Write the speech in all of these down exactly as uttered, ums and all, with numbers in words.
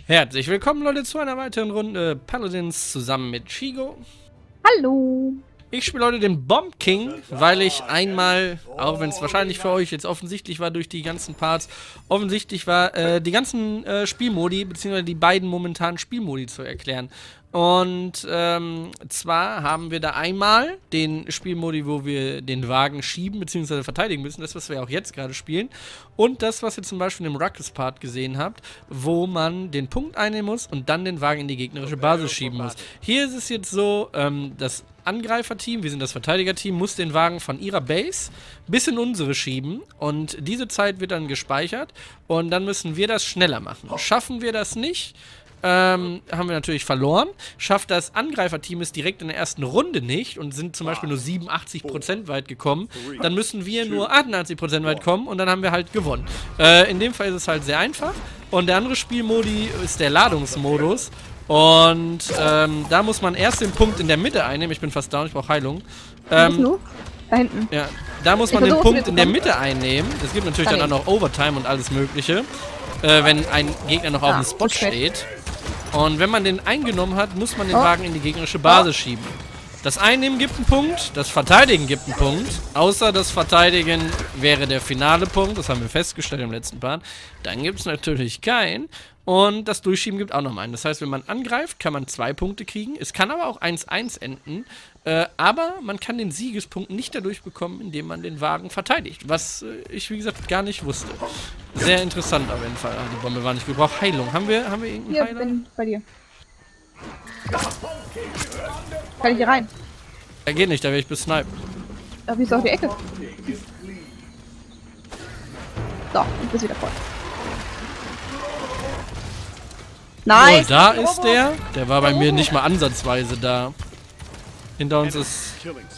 Herzlich willkommen, Leute, zu einer weiteren Runde Paladins zusammen mit Chigo. Hallo! Ich spiele heute den Bomb King, weil ich einmal, auch wenn es wahrscheinlich für euch jetzt offensichtlich war durch die ganzen Parts, offensichtlich war, äh, die ganzen äh, Spielmodi, beziehungsweise die beiden momentanen Spielmodi zu erklären. Und ähm, zwar haben wir da einmal den Spielmodi, wo wir den Wagen schieben bzw. verteidigen müssen, das, was wir auch jetzt gerade spielen. Und das, was ihr zum Beispiel im Ruckus-Part gesehen habt, wo man den Punkt einnehmen muss und dann den Wagen in die gegnerische Basis schieben muss. Hier ist es jetzt so, ähm, das Angreiferteam, wir sind das Verteidigerteam, muss den Wagen von ihrer Base bis in unsere schieben und diese Zeit wird dann gespeichert und dann müssen wir das schneller machen. Schaffen wir das nicht, Ähm, haben wir natürlich verloren. Schafft das Angreiferteam es direkt in der ersten Runde nicht und sind zum Beispiel nur siebenundachtzig Prozent weit gekommen, dann müssen wir nur achtundachtzig Prozent weit kommen und dann haben wir halt gewonnen. Äh, in dem Fall ist es halt sehr einfach. Und der andere Spielmodi ist der Ladungsmodus. Und ähm, da muss man erst den Punkt in der Mitte einnehmen. Ich bin fast down, ich brauche Heilung. Ähm, du? Da hinten. Ja, da muss man den Punkt in der Mitte einnehmen. Es gibt natürlich dann auch noch Overtime und alles Mögliche. Äh, wenn ein Gegner noch auf dem Spot steht. Und wenn man den eingenommen hat, muss man den oh. Wagen in die gegnerische Basis oh. schieben. Das Einnehmen gibt einen Punkt, das Verteidigen gibt einen Punkt. Außer das Verteidigen wäre der finale Punkt, das haben wir festgestellt im letzten Part. Dann gibt es natürlich keinen. Und das Durchschieben gibt auch noch einen. Das heißt, wenn man angreift, kann man zwei Punkte kriegen. Es kann aber auch eins eins enden. Äh, aber man kann den Siegespunkt nicht dadurch bekommen, indem man den Wagen verteidigt. Was äh, ich, wie gesagt, gar nicht wusste. Sehr interessant auf jeden Fall. Ah, die Bombe war nicht gut. Wir brauchen Heilung. Haben wir, haben wir irgendeine Hier, Heilung? bin bei dir. Kann ich hier rein? Ja, geht nicht, da werde ich besniped. Da bist du auf die Ecke. So, ich bin wieder voll. Nice! Oh, da ist der. Der war bei mir nicht mal ansatzweise da. Hinter uns ist...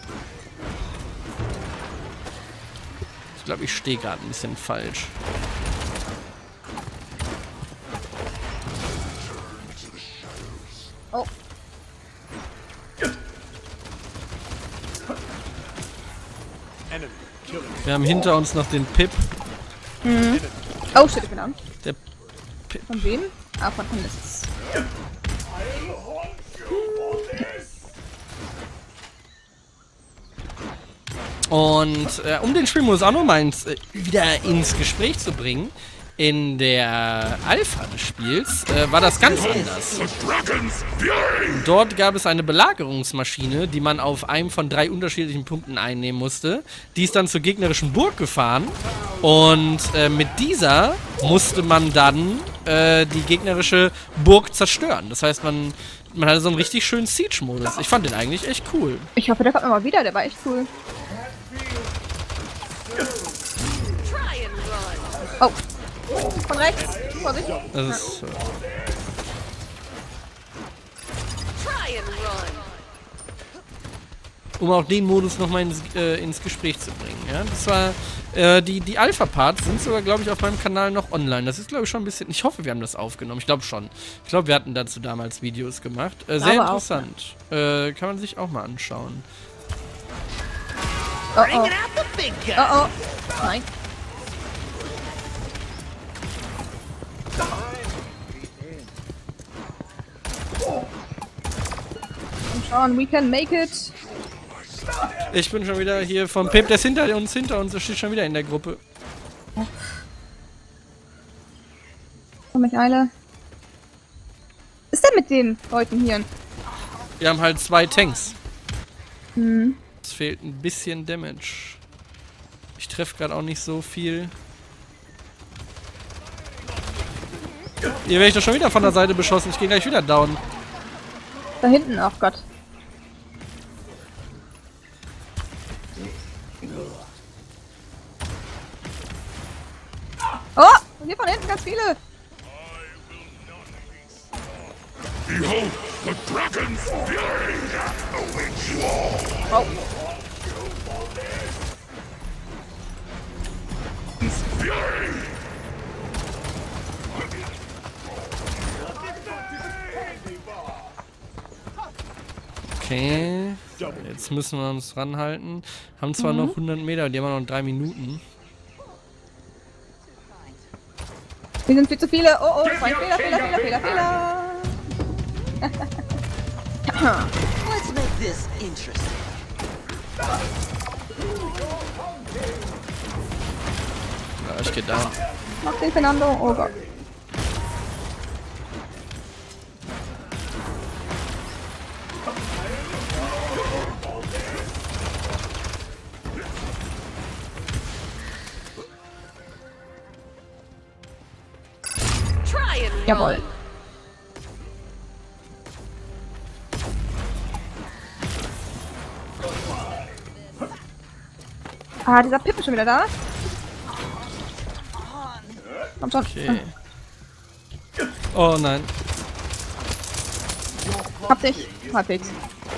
Ich glaube, ich stehe gerade ein bisschen falsch. Oh. Wir haben hinter uns noch den Pip. Mhm. Oh shit, ich bin an. Der Pip. Von wem? Ah, von Hannes. Und äh, um den Spielmodus auch nochmal ins, äh, wieder ins Gespräch zu bringen, in der Alpha des Spiels äh, war das ganz anders. Dort gab es eine Belagerungsmaschine, die man auf einem von drei unterschiedlichen Punkten einnehmen musste. Die ist dann zur gegnerischen Burg gefahren und äh, mit dieser musste man dann äh, die gegnerische Burg zerstören. Das heißt, man, man hatte so einen richtig schönen Siege-Modus. Ich fand den eigentlich echt cool. Ich hoffe, der kommt immer wieder, der war echt cool. Oh. Von rechts. Vorsicht. Das ist... Äh um auch den Modus nochmal ins, äh, ins Gespräch zu bringen. Ja? Das war... Äh, die die Alpha-Parts sind sogar, glaube ich, auf meinem Kanal noch online. Das ist, glaube ich, schon ein bisschen... Ich hoffe, wir haben das aufgenommen. Ich glaube schon. Ich glaube, wir hatten dazu damals Videos gemacht. Äh, sehr Aber interessant. Äh, kann man sich auch mal anschauen. Oh oh. Oh oh. Nein. Komm schon, we can make it. Ich bin schon wieder hier vom Pip. Der ist hinter uns, hinter uns. Der steht schon wieder in der Gruppe. Komm, ich eile. Was ist denn mit den Leuten hier? Wir haben halt zwei Tanks. Hm. Es fehlt ein bisschen Damage. Ich treffe gerade auch nicht so viel. Hier werde ich doch schon wieder von der Seite beschossen. Ich gehe gleich wieder down. Da hinten, ach Gott. Oh! Hier von hinten ganz viele! Behold, the dragon's fury awaits you all. Oh. Fury. Okay. Jetzt müssen wir uns ranhalten. Haben zwar mhm. noch hundert Meter, die haben wir noch drei Minuten. Wir sind viel zu viele. Oh, oh, zwei Fehler, Fehler, Fehler, Fehler, Fehler. Let's make this interesting. Ja, ich geh down. Mach den Fernando. Oh Gott. Try and Jawohl. run. Ah, dieser Pip ist schon wieder da. Komm schon. Okay. Oh nein. Hab dich. Halbwegs.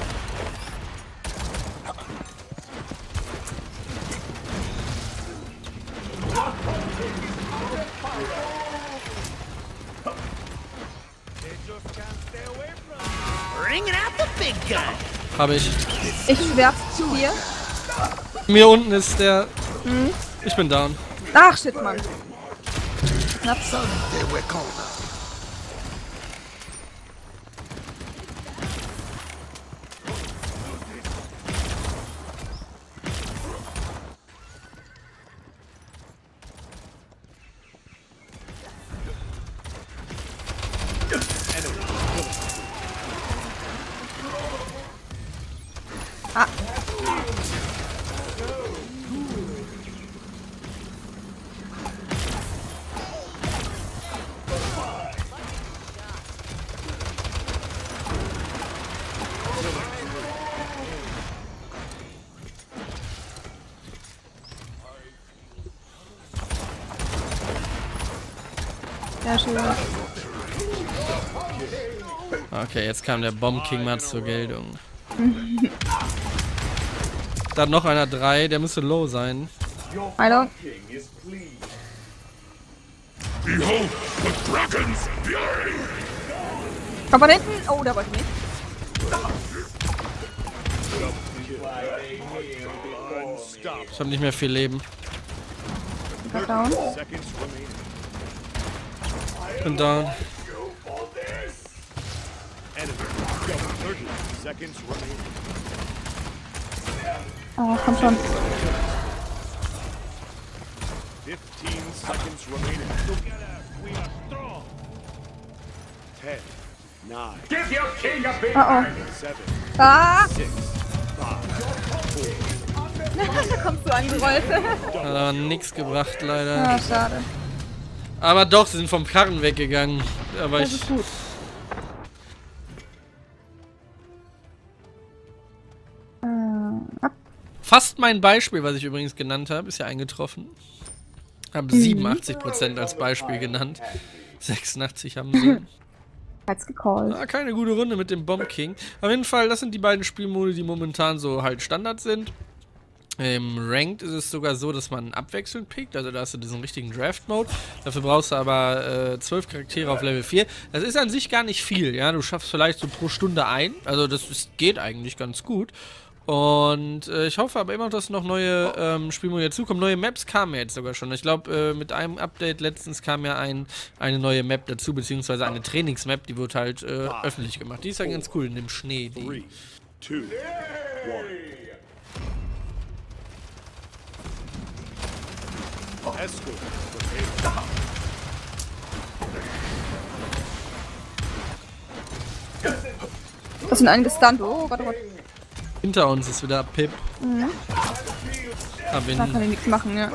Bringing out the big gun. Habe ich. Ich werf zu dir. Mir unten ist der. Ich bin down. Ach, shit, Mann. Knapp. Ah. Sehr schön. Okay, jetzt kam der Bomb King mal zur Geltung. Da hat noch einer drei, der müsste low sein. Hallo. Behold the dragon's fury! Komm von hinten. Oh, da wollte ich nicht. Ich habe nicht mehr viel Leben. Got down. Bin down. Oh, komm schon. fifteen seconds remaining. Together, we are strong. ten, nine, give your king a big Oh, oh. seven, Ah! six, five, Da kommst du angerollt. Hat aber nix gebracht, leider. Ah, schade. Aber doch, sie sind vom Karren weggegangen. Aber Das ich. ist gut. Äh, ab. Fast mein Beispiel, was ich übrigens genannt habe, ist ja eingetroffen. Habe siebenundachtzig Prozent als Beispiel genannt. sechsundachtzig haben sie. Hat's gecallt. Ah, keine gute Runde mit dem Bomb King. Auf jeden Fall, das sind die beiden Spielmodi, die momentan so halt Standard sind. Im Ranked ist es sogar so, dass man abwechselnd pickt, also da hast du diesen richtigen Draft-Mode. Dafür brauchst du aber äh, zwölf Charaktere auf Level vier. Das ist an sich gar nicht viel, ja. Du schaffst vielleicht so pro Stunde ein, also das ist, geht eigentlich ganz gut. Und äh, ich hoffe aber immer noch, dass noch neue ähm, Spielmodi dazukommen. Neue Maps kamen ja jetzt sogar schon. Ich glaube, äh, mit einem Update letztens kam ja ein, eine neue Map dazu, beziehungsweise eine Trainingsmap, die wird halt äh, öffentlich gemacht. Die ist ja ganz cool in dem Schnee. Die. three, two, one. Escort. Das sind einige Stunt. Oh Gott, oh Gott. Hinter uns ist wieder Pip. Mhm. Hab ihn. Da kann ich nichts machen, ja.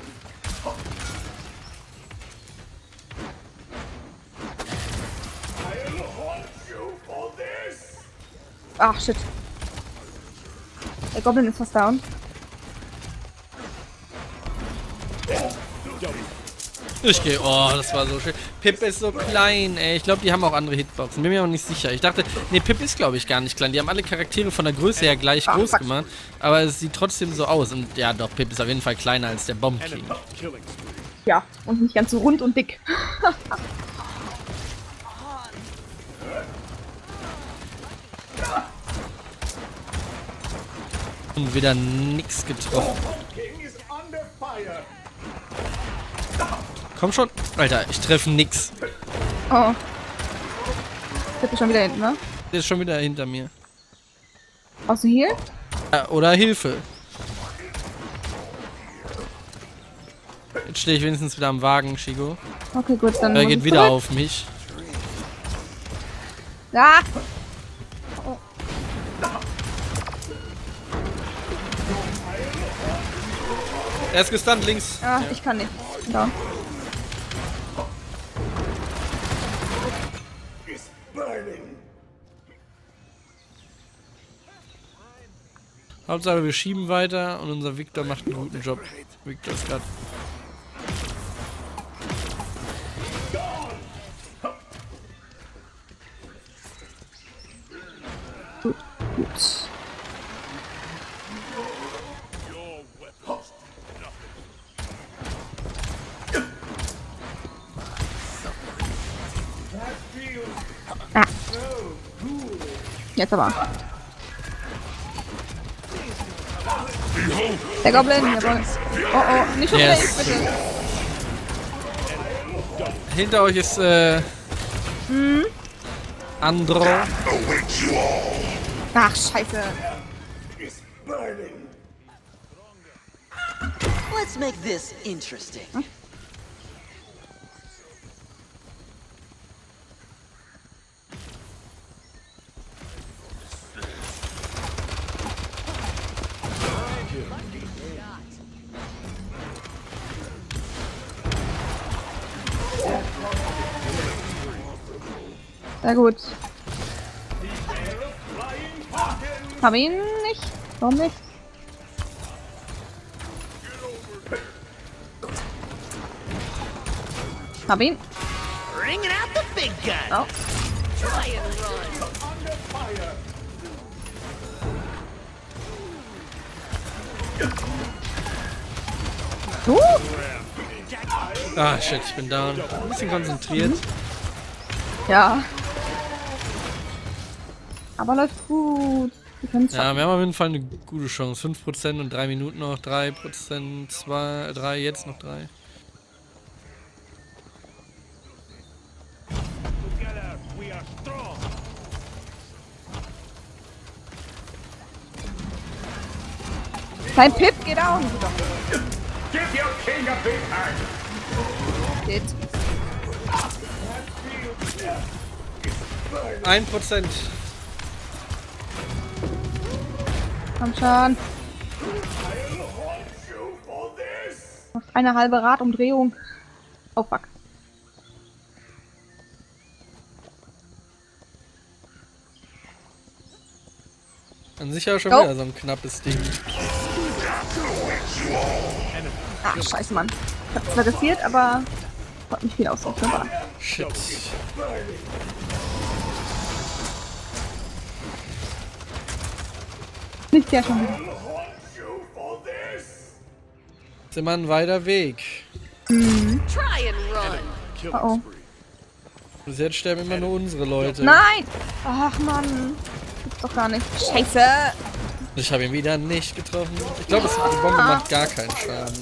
Ach, shit. Der Goblin ist fast down. Ich gehe. Oh, das war so schön. Pip ist so klein, ey. Ich glaube, die haben auch andere Hitboxen. Bin mir aber nicht sicher. Ich dachte, nee, Pip ist, glaube ich, gar nicht klein. Die haben alle Charaktere von der Größe her gleich Ah, groß fuck. gemacht. Aber es sieht trotzdem so aus. Und ja, doch, Pip ist auf jeden Fall kleiner als der Bomb King. Killing. Ja, und nicht ganz so rund und dick. Und wieder nix getroffen. Komm schon. Alter, ich treffe nix. Oh. Ich bin schon wieder hinten, ne? Der ist schon wieder hinter mir. Außer hier? Ja, oder Hilfe. Jetzt stehe ich wenigstens wieder am Wagen, Shigo. Okay, gut, dann. Er muss geht ich wieder zurück. auf mich. Ah! Er ist gestunt links. Ah, ich kann nicht. Da. Hauptsache wir schieben weiter und unser Victor macht einen guten Job. Victor ist gerade. Gut. Ah. Jetzt aber. Der Goblin, jawohl. Oh oh, nicht schon wieder Yes. ich, bitte. Hinter euch ist äh. Hm? Andro. Ach, scheiße. Let's make this interesting. Sehr gut. Hab ihn nicht. Warum nicht? Hab ihn. Bringing out the big gun. Oh. Try and run. Uh. Ah, shit, ich bin down. Ein bisschen konzentriert. Ja. Aber läuft gut. Wir können es Ja, wir haben auf jeden Fall eine gute Chance. fünf Prozent und drei Minuten noch. drei Prozent, zwei, drei, jetzt noch drei. Together we are strong. Kein Pip geht auch nicht. Give your king a big hand. Geht. ein Prozent. Komm schon. Noch eine halbe Radumdrehung. Oh fuck. An sich ja schon Oh. wieder so ein knappes Ding. Ah, scheiße, Mann. Ich hab zwar gezielt, aber konnte nicht viel ausrichten. Aber Shit. nicht der schon wieder. Ist immer ein weiter Weg. Try and run. Oh oh. Bis jetzt sterben immer nur unsere Leute. Nein! Ach, Mann. Gibt's doch gar nicht. Scheiße! Ich habe ihn wieder nicht getroffen. Ich glaube, die Bombe macht gar keinen Schaden.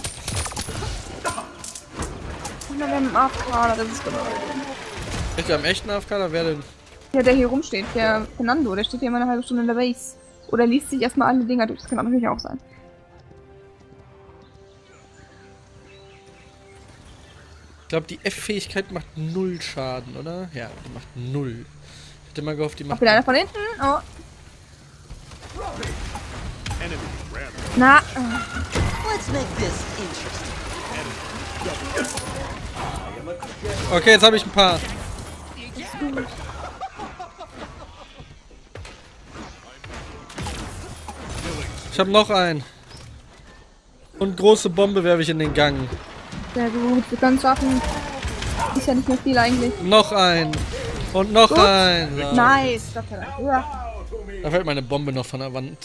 Und dann haben wir A F K, das ist genau. Echt, wir haben echt einen A F K, da wer denn? Ja, der hier rumsteht, der Fernando, der steht hier immer eine halbe Stunde in der Base. Oder liest sich erstmal alle Dinger durch, das kann natürlich auch sein. Ich glaube, die F-Fähigkeit macht null Schaden, oder? Ja, die macht null. Ich hätte mal gehofft, die Auch macht... wieder einer von hinten. Oh. Enemy ram. Na. Let's make this interesting. Okay, jetzt habe ich ein paar. Ich habe noch einen. Und große Bombe werfe ich in den Gang. Sehr gut, wir können es schaffen. Ist ja nicht mehr viel eigentlich. Noch ein. Und noch Gut. ein. So. Nice. Gott sei Dank. Ja. Da fällt meine Bombe noch von der Wand.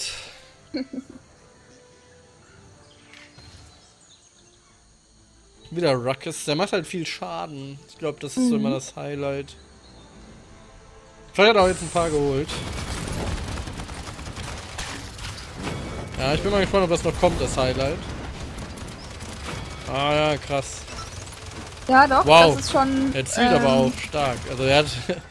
Wieder Ruckus. Der macht halt viel Schaden. Ich glaube, das ist so immer das Highlight. Vielleicht hat er auch jetzt ein paar geholt. Ja, ich bin mal gespannt, ob das noch kommt, das Highlight. Ah ja, krass. Ja, doch, Wow. das ist schon... Er zielt ähm, aber auch stark. Also er hat...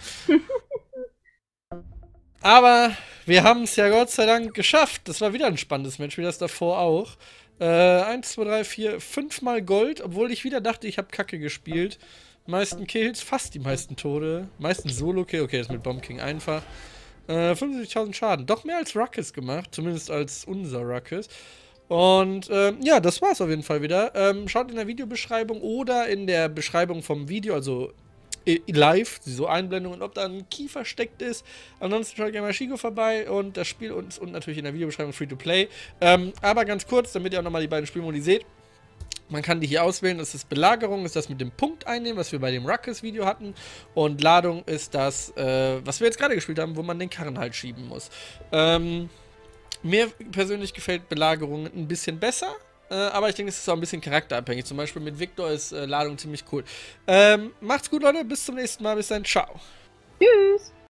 aber wir haben es ja Gott sei Dank geschafft. Das war wieder ein spannendes Match, wie das davor auch. Äh, eins, zwei, drei, vier, fünfmal Gold, obwohl ich wieder dachte, ich habe Kacke gespielt. Meisten Kills, fast die meisten Tode. Meisten Solo-Kill, okay, das ist mit Bomb King einfach. Äh, fünfundsiebzigtausend Schaden. Doch mehr als Ruckus gemacht, zumindest als unser Ruckus. Und ähm, ja, das war's auf jeden Fall wieder. Ähm, schaut in der Videobeschreibung oder in der Beschreibung vom Video, also live, so Einblendungen, ob da ein Key versteckt ist. Ansonsten schaut gerne mal Shigo vorbei und das Spiel und, und natürlich in der Videobeschreibung Free-to-Play. Ähm, aber ganz kurz, damit ihr auch nochmal die beiden Spielmodi seht. Man kann die hier auswählen, das ist Belagerung, ist das mit dem Punkt einnehmen, was wir bei dem Ruckus-Video hatten. Und Ladung ist das, äh, was wir jetzt gerade gespielt haben, wo man den Karren halt schieben muss. Ähm, mir persönlich gefällt Belagerung ein bisschen besser. Äh, aber ich denke, es ist auch ein bisschen charakterabhängig. Zum Beispiel mit Victor ist äh, Ladung ziemlich cool. Ähm, macht's gut, Leute. Bis zum nächsten Mal. Bis dann. Ciao. Tschüss.